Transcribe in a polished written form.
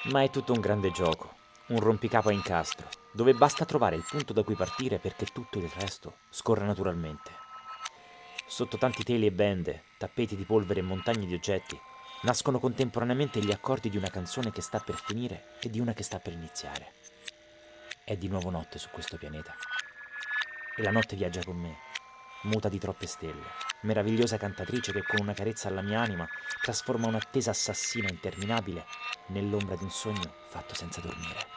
Ma è tutto un grande gioco, un rompicapo a incastro, dove basta trovare il punto da cui partire perché tutto il resto scorra naturalmente. Sotto tanti teli e bende, tappeti di polvere e montagne di oggetti, nascono contemporaneamente gli accordi di una canzone che sta per finire e di una che sta per iniziare. È di nuovo notte su questo pianeta. E la notte viaggia con me, muta di troppe stelle, meravigliosa cantatrice che con una carezza alla mia anima trasforma un'attesa assassina interminabile nell'ombra di un sogno fatto senza dormire.